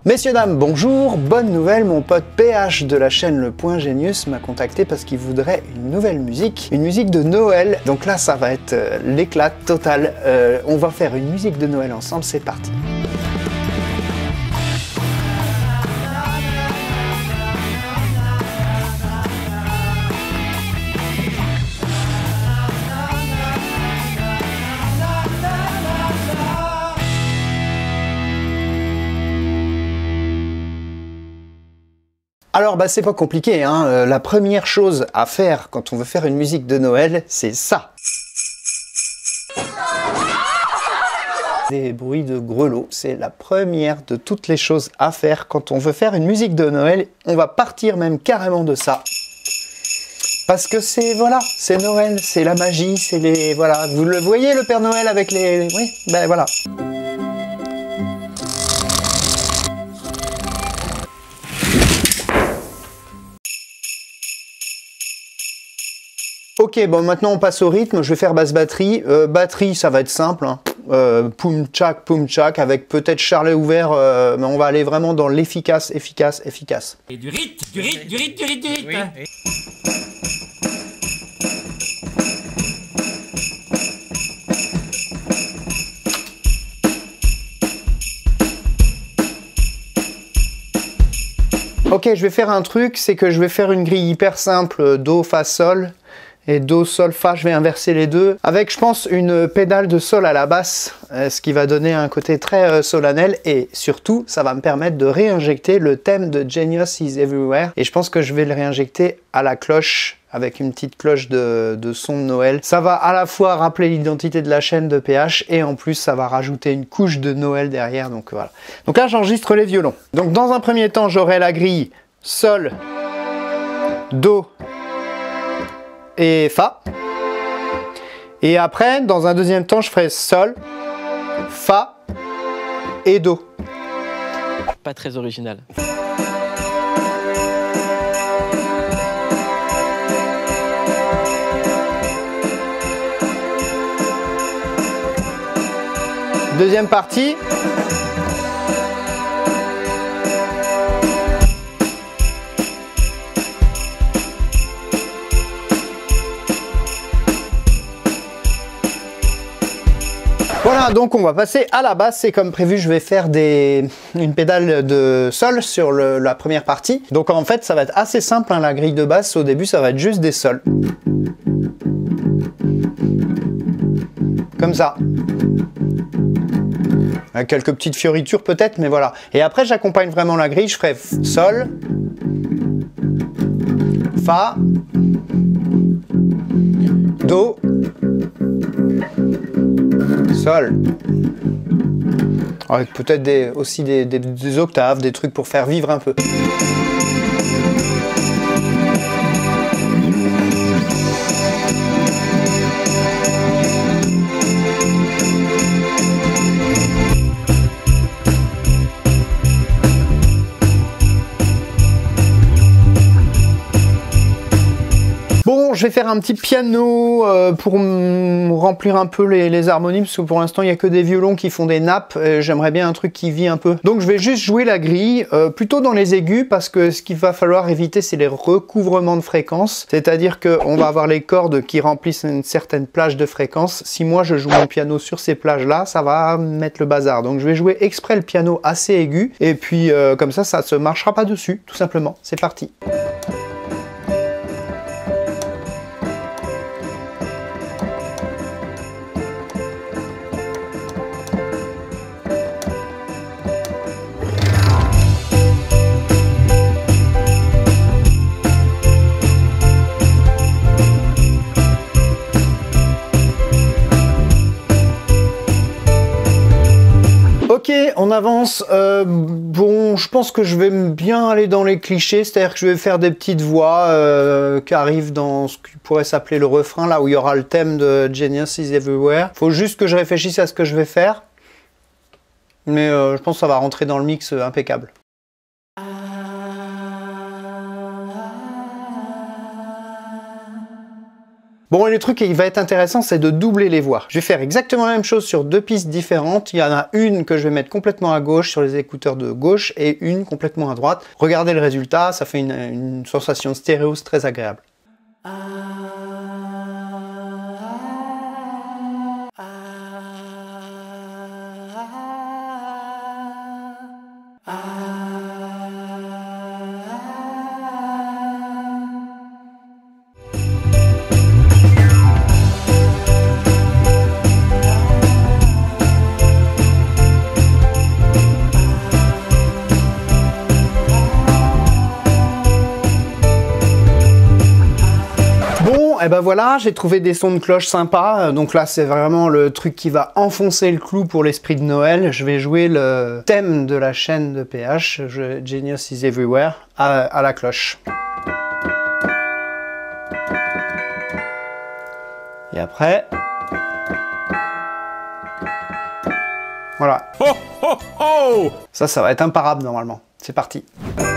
Messieurs, dames, bonjour, bonne nouvelle, mon pote PH de la chaîne Le Point Genius m'a contacté parce qu'il voudrait une nouvelle musique, une musique de Noël. Donc là, ça va être l'éclat total. On va faire une musique de Noël ensemble, c'est parti. Alors bah c'est pas compliqué, hein. La première chose à faire quand on veut faire une musique de Noël, c'est ça. Des bruits de grelots, c'est la première de toutes les choses à faire quand on veut faire une musique de Noël. On va partir même carrément de ça. Parce que c'est, voilà, c'est Noël, c'est la magie, c'est les... Voilà, vous le voyez le Père Noël avec les... Oui, ben voilà. Ok, bon maintenant on passe au rythme, je vais faire basse batterie. Batterie, ça va être simple, hein. Poum tchak, avec peut-être charlet ouvert, mais on va aller vraiment dans l'efficace, efficace. Et du rythme. Oui. Ok, je vais faire un truc, c'est que je vais faire une grille hyper simple, Do, Fa, Sol. Et Do, Sol, Fa, je vais inverser les deux. Avec, je pense, une pédale de Sol à la basse, ce qui va donner un côté très solennel. Et surtout, ça va me permettre de réinjecter le thème de Genius is Everywhere. Et je pense que je vais le réinjecter à la cloche, avec une petite cloche de son de Noël. Ça va à la fois rappeler l'identité de la chaîne de PH, et en plus, ça va rajouter une couche de Noël derrière. Donc voilà. Donc là, j'enregistre les violons. Donc dans un premier temps, j'aurai la grille Sol, Do, et Fa. Et après, dans un deuxième temps, je ferai Sol, Fa et Do. Pas très original. Deuxième partie. Voilà, donc on va passer à la basse, et comme prévu, je vais faire une pédale de Sol sur la première partie. Donc en fait, ça va être assez simple, hein, la grille de basse. Au début, ça va être juste des Sols. Comme ça. Avec quelques petites fioritures peut-être, mais voilà. Et après, j'accompagne vraiment la grille, je ferai Sol, Fa, Do, Sol. Avec peut-être aussi des octaves, des trucs pour faire vivre un peu. Bon, je vais faire un petit piano pour remplir un peu les harmonies, parce que pour l'instant il n'y a que des violons qui font des nappes. J'aimerais bien un truc qui vit un peu. Donc je vais juste jouer la grille, plutôt dans les aigus, parce que ce qu'il va falloir éviter, c'est les recouvrements de fréquences. C'est-à-dire qu'on va avoir les cordes qui remplissent une certaine plage de fréquences. Si moi je joue mon piano sur ces plages-là, ça va mettre le bazar. Donc je vais jouer exprès le piano assez aigu, et puis comme ça ne se marchera pas dessus, tout simplement. C'est parti. Ok, on avance. Bon, je pense que je vais bien aller dans les clichés, c'est-à-dire que je vais faire des petites voix qui arrivent dans ce qui pourrait s'appeler le refrain, là où il y aura le thème de Genius is Everywhere. Faut juste que je réfléchisse à ce que je vais faire, mais je pense que ça va rentrer dans le mix impeccable. Bon, et le truc qui va être intéressant, c'est de doubler les voix. Je vais faire exactement la même chose sur deux pistes différentes. Il y en a une que je vais mettre complètement à gauche sur les écouteurs de gauche et une complètement à droite. Regardez le résultat, ça fait une sensation stéréo très agréable. Et ben voilà, j'ai trouvé des sons de cloche sympas, donc là c'est vraiment le truc qui va enfoncer le clou pour l'esprit de Noël. Je vais jouer le thème de la chaîne de PH, Genius is Everywhere, à la cloche. Et après... Voilà. Ho ho ho! Ça va être imparable normalement. C'est parti.